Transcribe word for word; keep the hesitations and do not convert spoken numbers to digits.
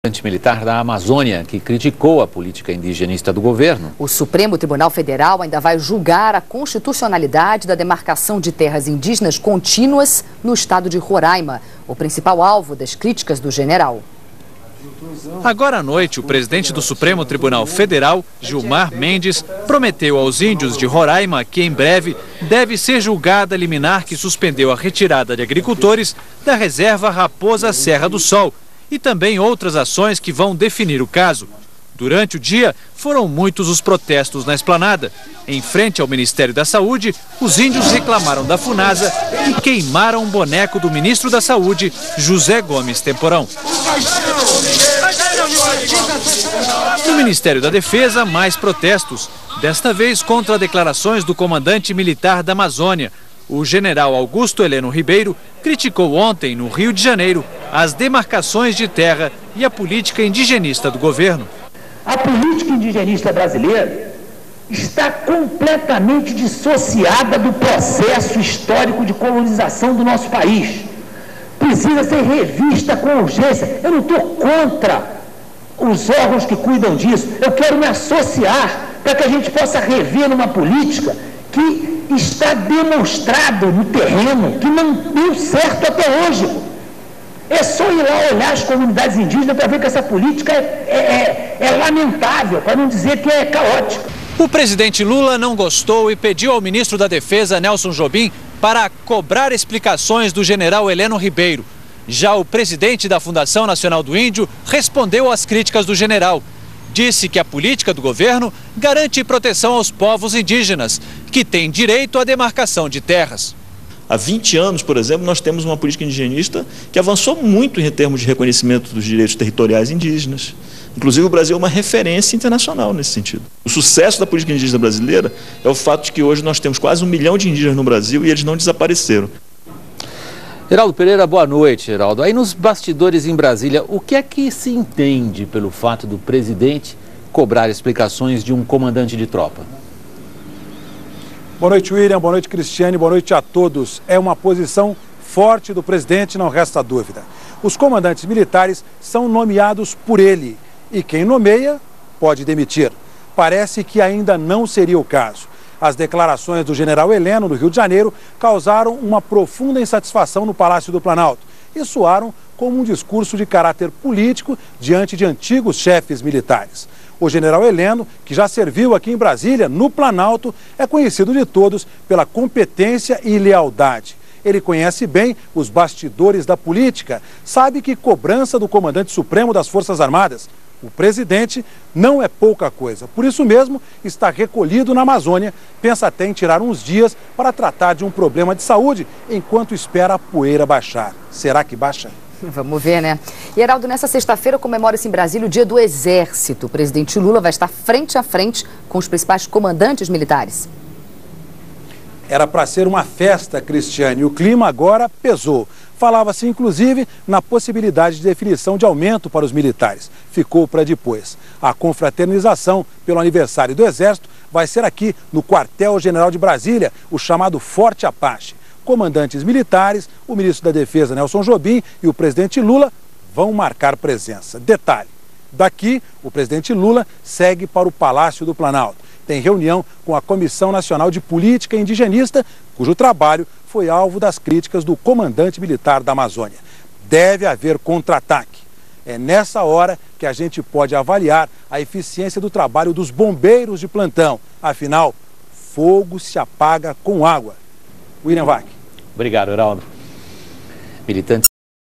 Militar da Amazônia, que criticou a política indigenista do governo. O Supremo Tribunal Federal ainda vai julgar a constitucionalidade da demarcação de terras indígenas contínuas no estado de Roraima, o principal alvo das críticas do general. Agora à noite, o presidente do Supremo Tribunal Federal, Gilmar Mendes, prometeu aos índios de Roraima que em breve deve ser julgada a liminar que suspendeu a retirada de agricultores da reserva Raposa Serra do Sol, e também outras ações que vão definir o caso. Durante o dia, foram muitos os protestos na esplanada. Em frente ao Ministério da Saúde, os índios reclamaram da Funasa e queimaram um boneco do ministro da Saúde, José Gomes Temporão. No Ministério da Defesa, mais protestos, desta vez contra declarações do comandante militar da Amazônia. O general Augusto Heleno Ribeiro criticou ontem, no Rio de Janeiro, as demarcações de terra e a política indigenista do governo. A política indigenista brasileira está completamente dissociada do processo histórico de colonização do nosso país. Precisa ser revista com urgência. Eu não estou contra os órgãos que cuidam disso. Eu quero me associar para que a gente possa rever numa política que está demonstrado no terreno que não deu certo até hoje. É só ir lá olhar as comunidades indígenas para ver que essa política é, é, é lamentável, para não dizer que é caótica. O presidente Lula não gostou e pediu ao ministro da Defesa, Nelson Jobim, para cobrar explicações do general Heleno Ribeiro. Já o presidente da Fundação Nacional do Índio respondeu às críticas do general. Disse que a política do governo garante proteção aos povos indígenas, que têm direito à demarcação de terras. Há vinte anos, por exemplo, nós temos uma política indigenista que avançou muito em termos de reconhecimento dos direitos territoriais indígenas. Inclusive, o Brasil é uma referência internacional nesse sentido. O sucesso da política indígena brasileira é o fato de que hoje nós temos quase um milhão de indígenas no Brasil e eles não desapareceram. Geraldo Pereira, boa noite, Geraldo. Aí nos bastidores em Brasília, o que é que se entende pelo fato do presidente cobrar explicações de um comandante de tropa? Boa noite, William. Boa noite, Cristiane. Boa noite a todos. É uma posição forte do presidente, não resta dúvida. Os comandantes militares são nomeados por ele e quem nomeia pode demitir. Parece que ainda não seria o caso. As declarações do general Heleno, no Rio de Janeiro, causaram uma profunda insatisfação no Palácio do Planalto e soaram como um discurso de caráter político diante de antigos chefes militares. O general Heleno, que já serviu aqui em Brasília, no Planalto, é conhecido de todos pela competência e lealdade. Ele conhece bem os bastidores da política, sabe que cobrança do comandante supremo das Forças Armadas, o presidente, não é pouca coisa. Por isso mesmo, está recolhido na Amazônia, pensa até em tirar uns dias para tratar de um problema de saúde, enquanto espera a poeira baixar. Será que baixa? Vamos ver, né? E, Heraldo, nessa sexta-feira comemora-se em Brasília o Dia do Exército. O presidente Lula vai estar frente a frente com os principais comandantes militares. Era para ser uma festa, Cristiane, e o clima agora pesou. Falava-se, inclusive, na possibilidade de definição de aumento para os militares. Ficou para depois. A confraternização pelo aniversário do Exército vai ser aqui, no Quartel-General de Brasília, o chamado Forte Apache. Comandantes militares, o ministro da Defesa, Nelson Jobim, e o presidente Lula vão marcar presença. Detalhe, daqui, o presidente Lula segue para o Palácio do Planalto. Tem reunião com a Comissão Nacional de Política Indigenista, cujo trabalho foi alvo das críticas do comandante militar da Amazônia. Deve haver contra-ataque. É nessa hora que a gente pode avaliar a eficiência do trabalho dos bombeiros de plantão. Afinal, fogo se apaga com água. William Vac. Obrigado, Heraldo. Militantes